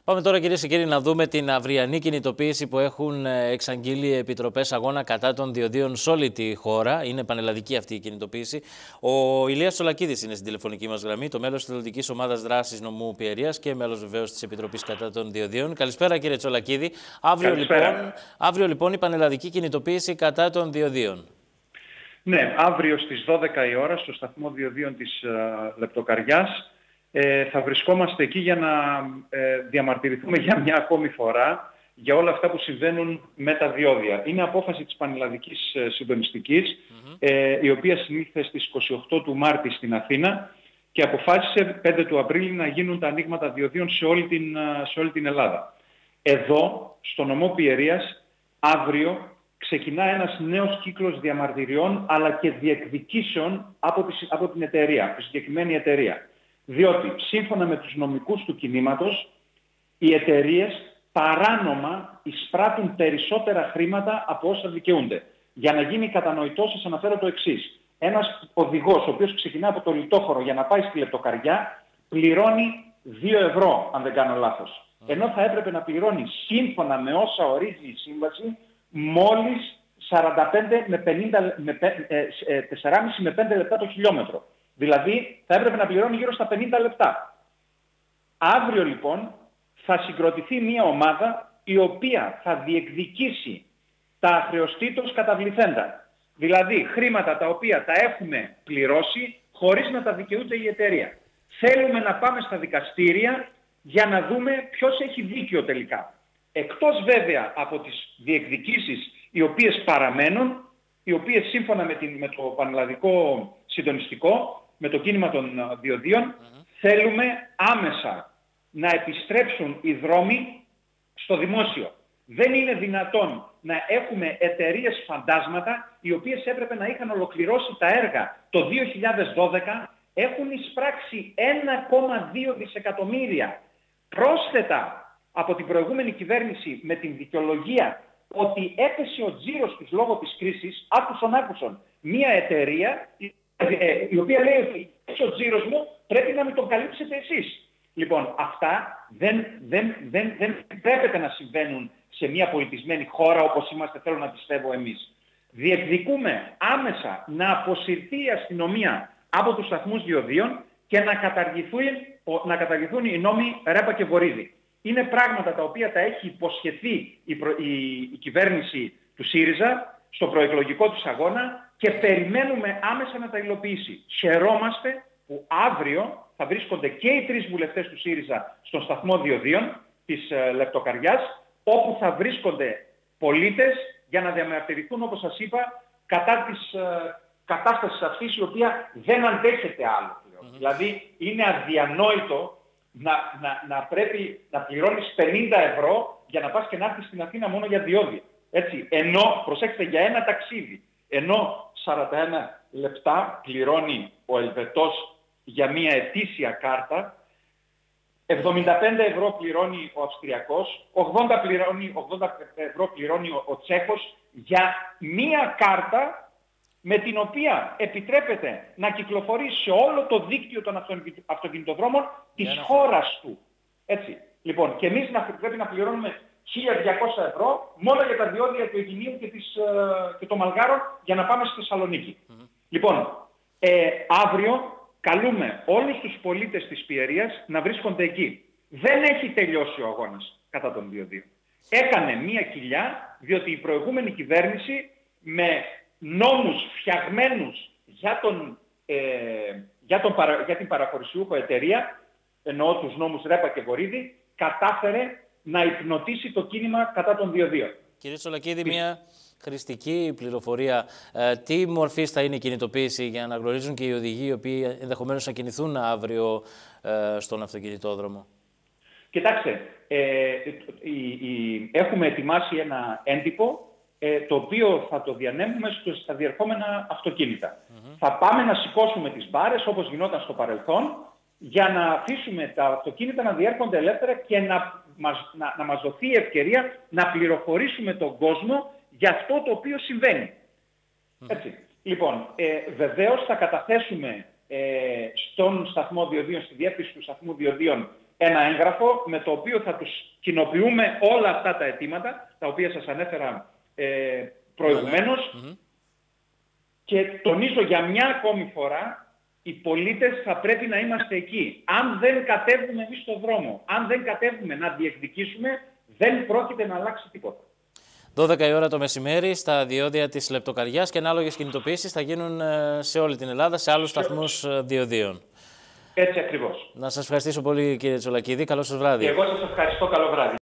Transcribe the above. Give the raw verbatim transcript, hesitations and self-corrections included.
Πάμε τώρα, κυρίες και κύριοι, να δούμε την αυριανή κινητοποίηση που έχουν εξαγγείλει οι επιτροπές αγώνα κατά των διοδίων σε όλη τη χώρα. Είναι πανελλαδική αυτή η κινητοποίηση. Ο Ηλίας Τσολακίδης είναι στην τηλεφωνική μας γραμμή, το μέλος της Εθελοντικής Ομάδας Δράσης Νομού Πιερίας και μέλος βεβαίως της Επιτροπής κατά των Διοδίων. Καλησπέρα, κύριε Τσολακίδη. Αύριο λοιπόν, αύριο λοιπόν η πανελλαδική κινητοποίηση κατά των διοδίων. Ναι, αύριο στις δώδεκα η ώρα στο σταθμό διοδίων της uh, Λεπτοκαριάς. Ε, θα βρισκόμαστε εκεί για να ε, διαμαρτυρηθούμε για μια ακόμη φορά για όλα αυτά που συμβαίνουν με τα διόδια. Είναι απόφαση της Πανελλαδικής ε, Συντονιστικής, mm-hmm. ε, η οποία συνήθισε στις είκοσι οκτώ του Μάρτη στην Αθήνα και αποφάσισε πέντε του Απρίλη να γίνουν τα ανοίγματα διοδίων σε όλη την, σε όλη την Ελλάδα. Εδώ, στο νομό Πιερίας, αύριο ξεκινά ένας νέος κύκλος διαμαρτυριών αλλά και διεκδικήσεων από, τη, από την εταιρεία, τη συγκεκριμένη εταιρεία. Διότι, σύμφωνα με τους νομικούς του κινήματος, οι εταιρείες παράνομα εισπράττουν περισσότερα χρήματα από όσα δικαιούνται. Για να γίνει κατανοητό, σας αναφέρω το εξής. Ένας οδηγός, ο οποίος ξεκινά από το Λιτόχωρο για να πάει στη Λεπτοκαριά, πληρώνει δύο ευρώ, αν δεν κάνω λάθος. Ενώ θα έπρεπε να πληρώνει, σύμφωνα με όσα ορίζει η σύμβαση, μόλις σαράντα πέντε με πενήντα, με, ε, ε, τέσσερα κόμμα πέντε με πέντε λεπτά το χιλιόμετρο. Δηλαδή θα έπρεπε να πληρώνει γύρω στα πενήντα λεπτά. Αύριο λοιπόν θα συγκροτηθεί μια ομάδα η οποία θα διεκδικήσει τα αχρεωστήτως καταβληθέντα. Δηλαδή χρήματα τα οποία τα έχουμε πληρώσει χωρίς να τα δικαιούται η εταιρεία. Θέλουμε να πάμε στα δικαστήρια για να δούμε ποιος έχει δίκιο τελικά. Εκτός βέβαια από τις διεκδικήσεις οι οποίες παραμένουν, οι οποίες σύμφωνα με, την, με το πανελλαδικό συντονιστικό, με το κίνημα των διοδίων, mm-hmm. θέλουμε άμεσα να επιστρέψουν οι δρόμοι στο δημόσιο. Δεν είναι δυνατόν να έχουμε εταιρείες φαντάσματα, οι οποίες έπρεπε να είχαν ολοκληρώσει τα έργα το δύο χιλιάδες δώδεκα, έχουν εισπράξει ένα κόμμα δύο δισεκατομμύρια πρόσθετα από την προηγούμενη κυβέρνηση με την δικαιολογία ότι έπεσε ο τζίρος της λόγω της κρίσης, άκουσον άκουσον, μια εταιρεία η οποία λέει ότι ο τζίρος μου πρέπει να με τον καλύψετε εσείς. Λοιπόν, αυτά δεν, δεν, δεν, δεν πρέπει να συμβαίνουν σε μια πολιτισμένη χώρα όπως είμαστε, θέλω να πιστεύω εμείς. Διεκδικούμε άμεσα να αποσυρθεί η αστυνομία από τους σταθμούς διοδίων και να καταργηθούν, να καταργηθούν οι νόμοι Ρέπα και Βορίδη. Είναι πράγματα τα οποία τα έχει υποσχεθεί η, προ... η... η κυβέρνηση του ΣΥΡΙΖΑ στο προεκλογικό της αγώνα και περιμένουμε άμεσα να τα υλοποιήσει. Χαιρόμαστε που αύριο θα βρίσκονται και οι τρεις βουλευτές του ΣΥΡΙΖΑ στον σταθμό διοδίων της ε, Λεπτοκαριάς, όπου θα βρίσκονται πολίτες για να διαμαρτυρηθούν, όπως σας είπα, κατά της ε, κατάστασης αυτής, η οποία δεν αντέχεται άλλο. Mm-hmm. Δηλαδή είναι αδιανόητο Να, να, να πρέπει να πληρώνεις πενήντα ευρώ για να πας και να έρθεις στην Αθήνα μόνο για διόδια. Έτσι. Ενώ, προσέξτε, για ένα ταξίδι, ενώ σαράντα ένα λεπτά πληρώνει ο Ελβετός για μια ετήσια κάρτα, εβδομήντα πέντε ευρώ πληρώνει ο Αυστριακός, ογδόντα, πληρώνει, ογδόντα ευρώ πληρώνει ο, ο Τσέχος για μια κάρτα με την οποία επιτρέπεται να κυκλοφορεί σε όλο το δίκτυο των αυτοκινητοδρόμων της yeah, χώρας του. Έτσι. Λοιπόν, και εμείς να, πρέπει να πληρώνουμε χίλια διακόσια ευρώ μόνο για τα διόδια του Αιγινίου και, της, και των Μαλγάρων για να πάμε στη Θεσσαλονίκη. Mm-hmm. Λοιπόν, ε, αύριο καλούμε όλους τους πολίτες της Πιερίας να βρίσκονται εκεί. Δεν έχει τελειώσει ο αγώνας κατά των διοδίων. Έκανε μία κοιλιά, διότι η προηγούμενη κυβέρνηση με νόμους φτιαγμένους για, τον, ε, για, τον παρα, για την παραχωρησιούχο εταιρεία, εννοώ τους νόμους Ρέπα και Βορίδη, κατάφερε να υπνοτίσει το κίνημα κατά των διοδίων. Κύριε Τσολακίδη, μια χρηστική πληροφορία. Ε, τι μορφής θα είναι η κινητοποίηση για να γνωρίζουν και οι οδηγοί οι οποίοι ενδεχομένως να κινηθούν αύριο ε, στον αυτοκινητόδρομο? Κοιτάξτε, ε, η, η, έχουμε ετοιμάσει ένα έντυπο το οποίο θα το διανέμουμε στα διερχόμενα αυτοκίνητα. Mm-hmm. Θα πάμε να σηκώσουμε τις μπάρες όπως γινόταν στο παρελθόν για να αφήσουμε τα αυτοκίνητα να διέρχονται ελεύθερα και να μας, να, να μας δοθεί η ευκαιρία να πληροφορήσουμε τον κόσμο για αυτό το οποίο συμβαίνει. Mm-hmm. Έτσι. Λοιπόν, ε, βεβαίως θα καταθέσουμε ε, στον σταθμό διοδίων, στη διεύθυνση του σταθμού διοδίων, ένα έγγραφο με το οποίο θα τους κοινοποιούμε όλα αυτά τα αιτήματα, τα οποία σας ανέφερα ε, προηγουμένως. Mm-hmm. Και τονίζω για μια ακόμη φορά, οι πολίτες θα πρέπει να είμαστε εκεί. Αν δεν κατέβουμε εμείς στον δρόμο, αν δεν κατέβουμε να διεκδικήσουμε, δεν πρόκειται να αλλάξει τίποτα. δώδεκα η ώρα το μεσημέρι στα διόδια της Λεπτοκαριάς και ανάλογες κινητοποιήσεις θα γίνουν σε όλη την Ελλάδα, σε άλλους σταθμούς διοδίων. Έτσι ακριβώς. Να σας ευχαριστήσω πολύ, κύριε Τσολακίδη. Καλό σας βράδυ. Και εγώ σας ευχαριστώ. Καλό βράδυ.